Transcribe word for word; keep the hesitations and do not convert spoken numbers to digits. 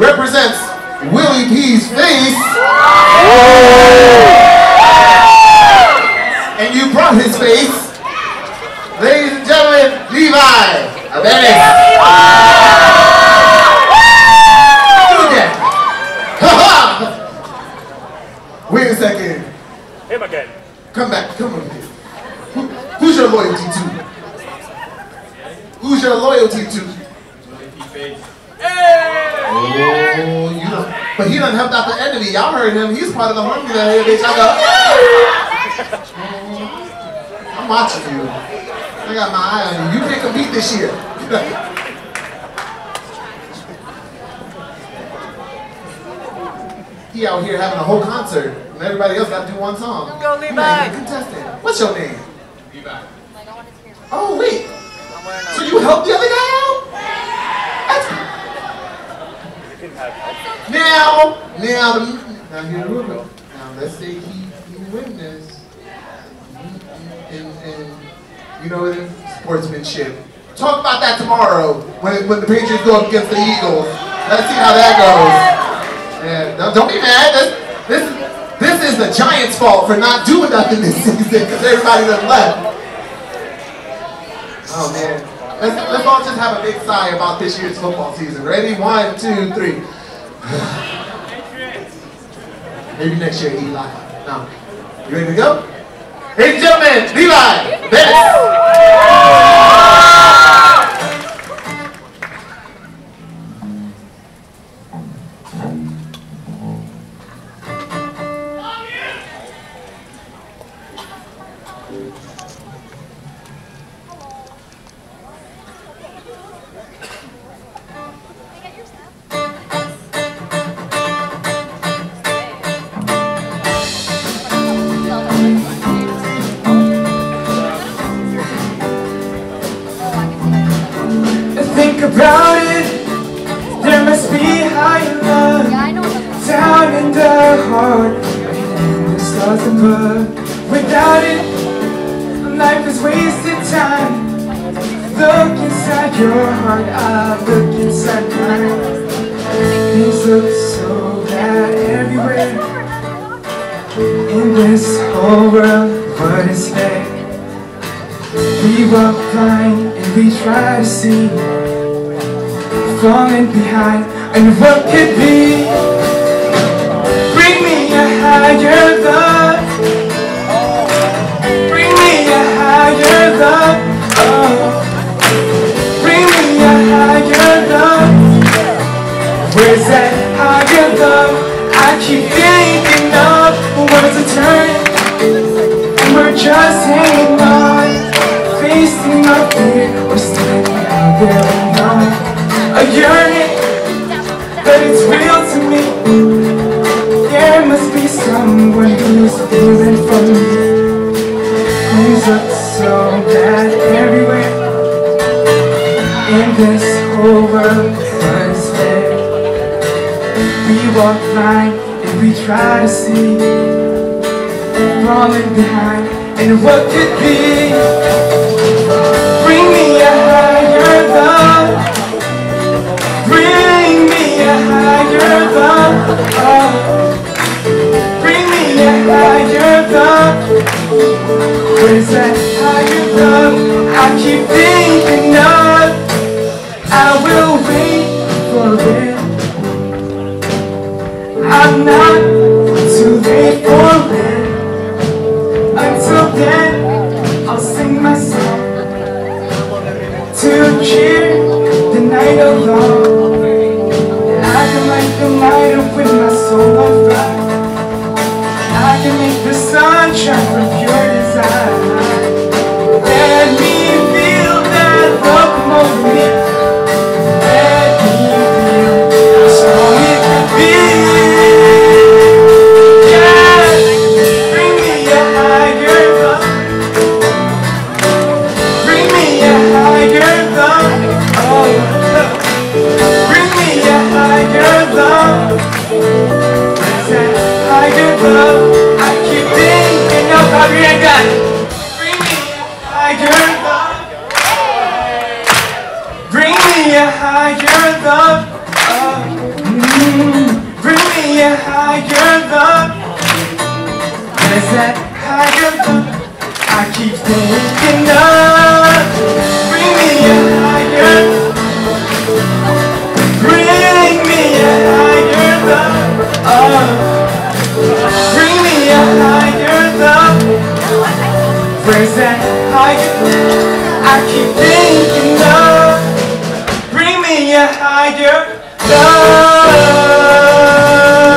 represents Willie P's face. And you brought his face. Ladies and gentlemen, Levi Abenes. Do that. Wait a second. Him again. Come back, come over here. Who, who's your loyalty to? Who's your loyalty to? Oh, you know, but he done helped out the enemy. Y'all heard him. He's part of the hungry that here, bitch. I go, oh, I'm watching you. I got my eye on you. You can't compete this year. He out here having a whole concert, and everybody else got to do one song. Go, Levi. Contestant. What's your name? Levi. Oh, wait. So you helped the other guy out? That's Now, now, the, now here we go. Now let's say he, he win this, and, and you know, sportsmanship. Talk about that tomorrow when when the Patriots go up against the Eagles. Let's see how that goes. Yeah, don't, don't be mad. This, this this is the Giants' fault for not doing nothing this season because everybody done left. Oh man, let's let's all just have a big sigh about this year's football season. Ready? One, two, three. Maybe next year, Eli. Now, you ready to go? Ladies and gentlemen, Levi Abenes. About it, there must be higher love down in the heart and the stars above. Without it, life is wasted time. Look inside your heart, I look inside mine. Things look so bad everywhere in this whole world. What is fake? We walk blind and we try to see, falling behind, and what could be? Bring me a higher love. Bring me a higher love. Oh, bring me a higher love. Where's that higher love? I keep thinking of words are turning, and we're just hanging on, facing our fear. We're standing out there alone. A yearning, but it's real to me. There must be someone who's feeling for me. Things look so bad everywhere in this whole world. What is there? We walk blind and we try to see, falling behind, and what could be? Bring me a higher love. Bring me a higher love, oh. Bring me a higher love. Where's that higher love I keep thinking of? I will wait for it. I'm not too late for it. Until then, I'll sing my song to cheer the night along. I can light the light up with my soul on fire. I can make the sunshine from pure desire. Let me feel that love come over me. Let me feel how strong it could be. Yeah, bring me a higher love. Bring me a higher love. Oh, bring me a higher love. Where's that higher love I keep thinking of? I'll be right back. Bring me a higher love. Bring me a higher love. Oh. that higher love I keep thinking of? Bring me a higher, bring me a higher love. Oh, bring me a higher love. Where's that higher I keep thinking of? Bring me a higher love.